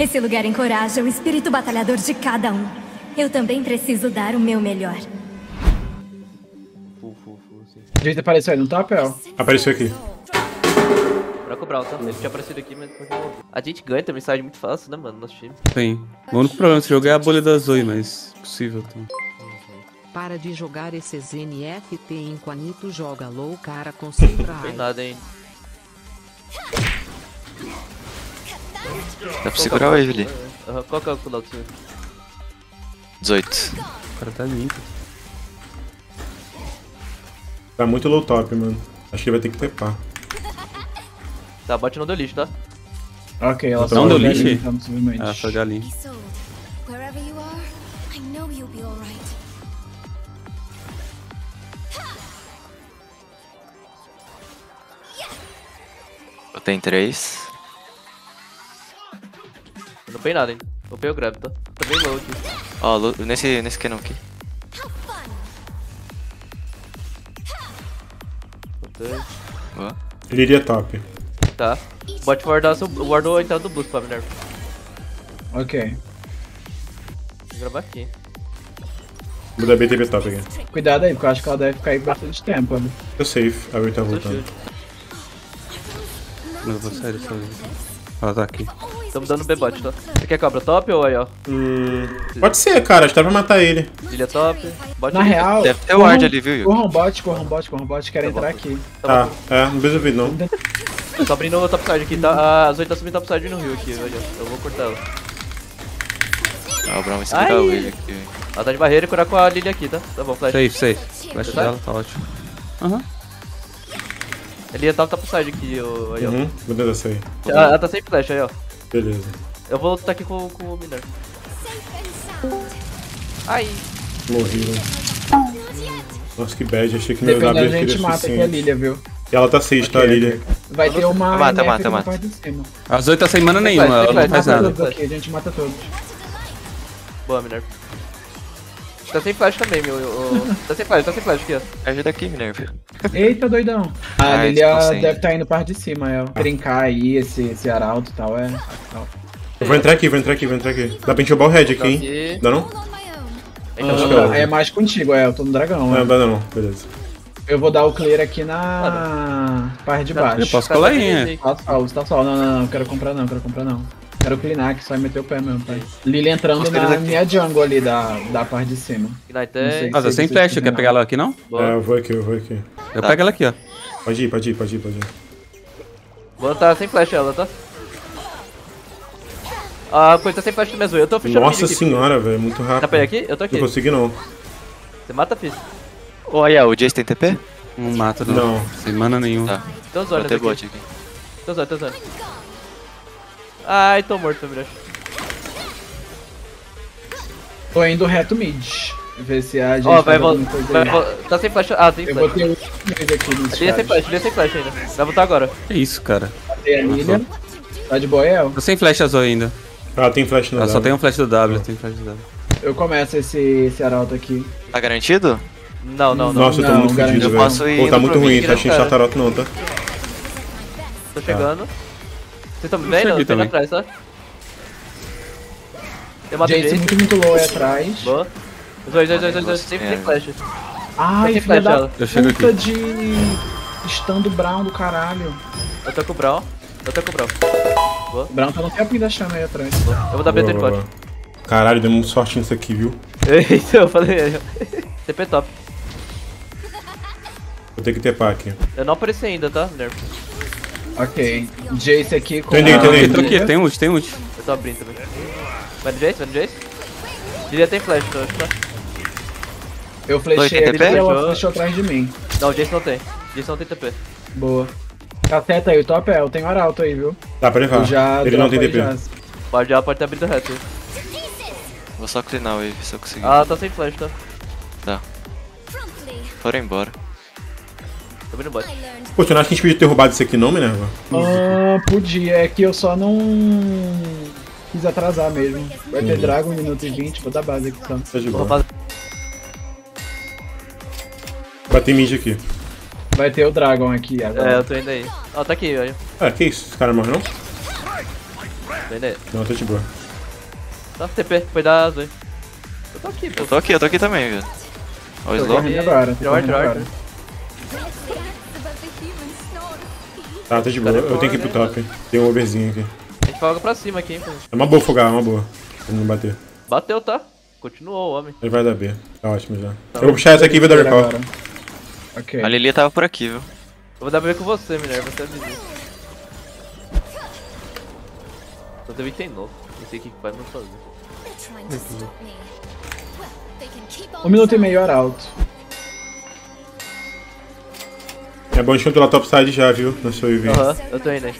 Esse lugar encoraja o espírito batalhador de cada um. Eu também preciso dar o meu melhor. A gente apareceu aí no top, El? Apareceu aqui. Pra cobrar, tá? Ele tinha aparecido aqui, mas depois não. A gente ganha também, sai muito fácil, né, mano? Nosso time. Sim. O único problema desse jogo é a bolha da Zoe, mas possível. Então. Para de jogar esses NFT enquanto joga low, cara, concentra. Não tem nada, hein? Dá pra segurar o Wave ali. Qual que é o cooldown do seu? 18. O cara tá limpo. Tá muito low top, mano. Acho que ele vai ter que tepar. Tá, bate não deu lixo, tá? Ok, ela Não só deu galinha, lixo? então, possivelmente. Ah, foi galinha. Wherever you are, I know you'll be alright. Eu tenho 3. Eu não peguei nada, hein? Eu peguei o grab, tá? Tá bem low aqui. Ó, nesse cannon aqui. Botei. Boa. Ele iria top. Tá. Bot wardar seu. Wardou a entrada do boost pra Minerva. Ok. Vou gravar aqui. Vou dar BTB top aqui. Cuidado aí, porque eu acho que ela deve ficar aí bastante tempo. Né? Tô safe, a Ray tá Sou voltando. shield. Eu vou sair dessa vez. Ela tá aqui. Tamo dando B-bot, tá? Você quer cobra top ou aí, ó? Pode ser, cara, acho que dá pra matar ele. Ilha top. Bot Na ilha. real, Deve ter ward ali, viu, Yu? corram bot, quero entrar aqui. Tá, não precisa vir não. Tô abrindo o topside aqui, tá? A Zoe tá subindo topside no rio aqui, olha. Eu vou cortar ela. Ah, o Brown vai segurar o Wave aqui, velho. Ela tá de barreira e curar com a Lily aqui, tá? Tá bom, flash. Safe. Flash Tá? dela, tá ótimo. Aham. Ele ia topside aqui, ó. Aí, ó. Vou tentar sair. Ela tá sem flash aí, ó. Beleza. Eu vou lutar aqui com o Minerva. Ai. Morri, né? Nossa, que bad, achei que meu Dependendo, W a gente seria mata aqui a suficiente. Lilia, viu? E ela tá 6, tá, Lilia? Vai ter uma Mata. NF na parte de cima. A Zoe tá sem mana nenhuma, Tem ela não flash, faz tem nada. flash. Todos aqui, a gente mata todos. Boa, Minerva. Tá sem flash também, meu. Tá sem flash aqui, ó. Ajuda aqui, Minerva. Eita, doidão. A Ah, Lilia eles tão sem. deve estar indo parte de cima, Trincar aí esse arauto e tal, Eu vou entrar aqui. Dá pra gente roubar o red aqui, hein? Aqui. Dá não? Então, Acho que eu- É mais contigo, eu tô no dragão, Não, dá não, beleza. Eu vou dar o clear aqui na parte de baixo. Eu posso colar aí, né? Tá sol, não, quero comprar não. Quero cleanar aqui, só meter o pé mesmo, tá? Lily entrando na minha jungle ali da parte de cima. Ignite Não sei. Ah, tá sem flash, quer pegar ela aqui não? É, eu vou aqui. Eu pego ela aqui, ó. Pode ir. Vou tá sem flash ela, tá? A coisa tá sem flash também, Zoe. Eu tô fechando o Nossa mid aqui. senhora, velho, muito rápido. Dá pra ir aqui? Eu tô aqui. Não consegui não. Você mata, Fizz. Olha, o Jace tem TP? Não mata, não. Não. Sem mana nenhuma. Tá. Tem os Vou olhos ter aqui. bot aqui. Tem os olhos. Ai, tô morto, Minerva. Tô indo reto mid. Ver se a gente Ó, vai faz alguma voltar. coisa aí. Tá sem flash. Ah, tem Eu flash. botei o mid aqui nos Ele é sem flash ainda. Vai voltar agora. Que isso, cara. Botei a Lilia. Tá de boa, Tô sem flash a Zoe ainda. Ela tem flash no Ela só W. tem um flash do W, tem flash do W. Eu começo esse arauto aqui. Tá garantido? Não. Nossa, eu tô Não, muito garanto. fudido, Eu velho. posso ir Pô, tá indo muito pro ruim, mid, tá cheio de cara. Chatarot não, tá? Tô chegando. Vocês estão me vendo? cheguei Tô indo também. atrás, tá? Eu mato o Jace Jace. muito low aí atrás. Boa. Os dois. Sem flash. Ai, Tem filha flash da ela. Eu chego puta aqui. de stun do Brown do caralho. Eu tô com o Brown. O Brown tá no capim da chama aí atrás. Eu vou dar BT de Boa, bot. boa. Caralho, deu um sorte nisso aqui, viu? Eita, eu falei. TP top. Vou ter que tepar aqui. Eu não apareci ainda, tá, Minerva? Ok. Jace aqui com Entendi, a entendi. Entrou Lilia. aqui, tem ult. Eu tô abrindo também. Vai no Jace? Lilia tem flash, eu acho, tá? Eu Dois, flechei tem ali TP? e ela flechou atrás de mim. Não, o Jace não tem. Jace não tem TP. Boa. Cateta aí, o top eu tenho arauto aí, viu? Dá pra levar. Eu já Ele não tem dropo aí DP. já. Pode ter abrido reto. Vou só cleanar o Wave se eu conseguir. Ah, tá sem flash, tá? Tá. Foram embora. Tô abrindo bot. Pô, tu não acha que a gente podia ter roubado isso aqui não, Minerva? Podia, é que eu só não quis atrasar mesmo. Vai ter Dragon 1 minuto e 20, vou dar base aqui só. Tá de Vou boa. fazer. Bati mid aqui. Vai ter o Dragon aqui agora. É, eu tô indo aí. Ó, tá aqui, olha. Ah, que isso? Esse cara morreu não? Vem daí. Não, tô de boa. Tá, TP, foi da Zoe. Eu tô aqui, pô. Eu tô aqui também, velho. Ó o Tô slow. correndo agora, tô Tirou correndo art, agora. Tá, tô de boa. Eu tenho que ir pro top. Tem um overzinho aqui. A gente folga pra cima aqui, hein, pô. É uma boa fogar, é uma boa. Pra não bater. Bateu, tá? Continuou o homem. Ele vai dar B. Tá ótimo já. Eu vou puxar essa aqui e vou dar recall. Agora. Ok. A Lilia tava por aqui, viu? Eu vou dar B com você, Minerva, você é vizinho. Só teve item novo. Não sei o que faz, não fazer. 1 minuto e meio Arauto. É bom a gente controlar top side já, viu? Na sua UV. Aham, eu tô indo aí.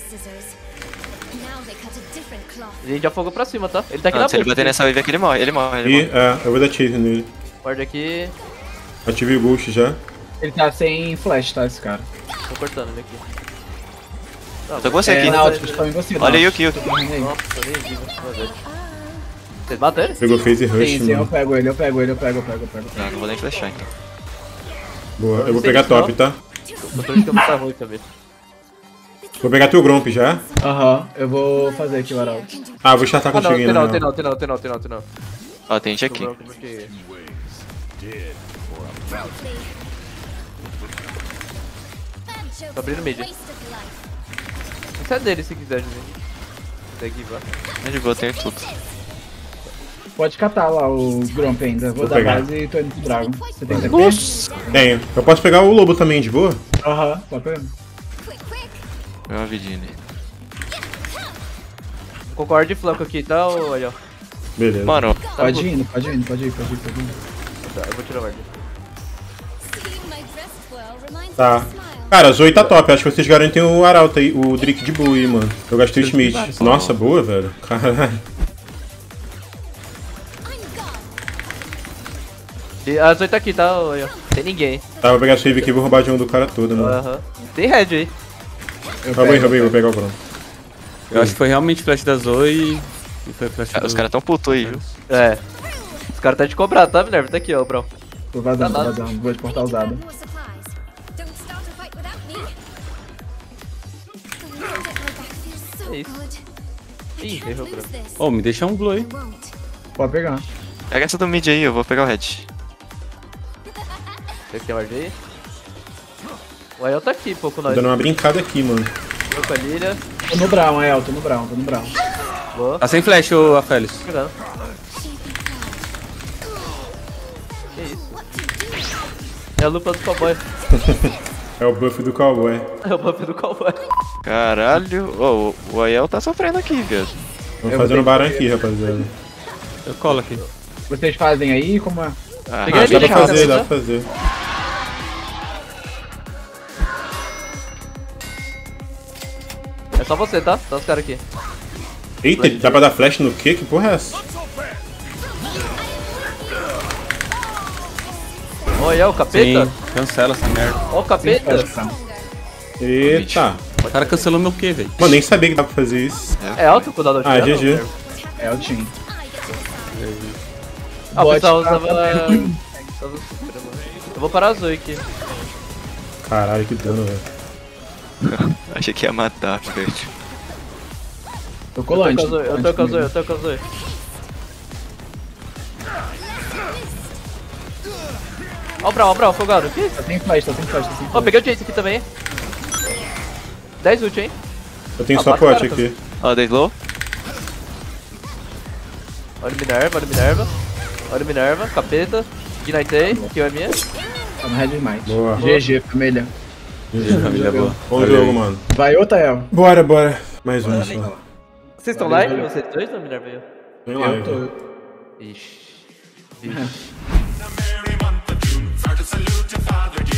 A gente já fogou pra cima, tá? Ele tá aqui na Se ele push. bater nessa wave aqui, ele morre. Ele morre, ele E, morre. eu vou dar chase nele. Ward aqui. Ativei o boost já. Ele tá sem flash, tá, esse cara. Tô cortando ele aqui. Eu tô com você aqui. Nautilus, estão em você. Olha aí o Nautilus. kill. Tô correndo aí. Nossa, nem vi, mas vocês bateram? Pegou phase rush, Sim, sim, eu mano. pego ele, eu pego ele, eu pego. Não, não vou nem flashar então. Boa. Eu vou pegar top, tá? O controle de campo tá ruim também. Vou pegar teu Gromp já. Aham, eu vou fazer aqui o Arauto. Ah, vou startar Ah, não, contigo tem ainda. não, tem não. Ó, tem gente aqui. Sobrou porque- Tô abrindo mid. Isso é dele se quiser, Juninho. Segue, vai. É de boa, tem tudo. Pode catar lá o Gromp ainda. Vou dar pegar. base e tô indo pro Dragon. Você tem TP? Nossa! Tenho. Eu posso pegar o Lobo também, de boa? Aham, tá pegando. Deu uma vidinha ali. Concordo de flanco aqui, tá? Ô, aí, ó. Beleza. Mano, Tá Pode no ir, pode ir. Tá, eu vou tirar o ward. Tá. Cara, a Zoe tá top. Acho que vocês garantem o Arauto aí, o Drake de boa aí, mano. Eu gastei o Schmidt. Nossa, boa, velho. Caralho. E a Zoe tá aqui, tá? Ô, aí, ó. Tem ninguém. Tá, vou pegar a save aqui e vou roubar de um do cara todo, mano. Aham. Tem red aí. Roubei, vou pegar o Gromp. Eu acho que foi realmente flash da Zoe e foi flash os do... caras tão putos aí, viu? É. Os caras tá de cobrar, tá, Minerva? Tá aqui, ó, Brão. Tô vazando. Vou de portal usado. É isso. Ih, errou, Brão. Ô, me deixa um blue aí. Pode pegar. Pega essa do mid aí, eu vou pegar o red. Você tem ward aí? O Ayel tá aqui, pô, com Tô nós. dando uma brincada aqui, mano. Tô com a Lilia. Tô no Brown, El, tô no Brown. Boa. Tá sem flash, ô Afélis. Tô pegando. Que isso? É a lupa do cowboy. É o buff do cowboy. É o buff do cowboy. Caralho. Ô, o Ayel tá sofrendo aqui, viado. Vamos fazer um barão aqui, rapaziada. Eu colo aqui. Vocês fazem aí? Como é? Ah, Peguei Dá ele, pra fazer, dá pra fazer. É só você, tá? Tá os caras aqui. Eita, dá pra dar flash no quê? Que porra é essa? Olha, o capeta. Sim, cancela essa merda. Ó o capeta. Eita. O cara cancelou meu Q, velho. Mano, nem sabia que dá pra fazer isso. É alto o dado Ah, GG. É o team. Ah, o Bot pessoal tá- usava... usava super, mano. Eu vou parar a Zoe aqui. Caralho, que dano, velho. achei que ia matar, velho. Tô colante. Eu tô com a Zoe. Ó o Brown, folgado. Aqui. Tá sem flash. Ó, peguei o Chase aqui também. 10 ult, hein? Eu tenho Ah, só bate pote cara, aqui. Ó, dei slow. Olha o Minerva. Capeta. Ignitei. Kill é minha. Tá no Red Might. Boa. GG, família. Família boa. Bom jogo, mano. Vai outra, El. Bora. Mais um só. Vocês estão live? Vocês dois ou Minerva aí? Vem Eu lá. tô. Ixi. Mary month of June, for to salute your father, dear.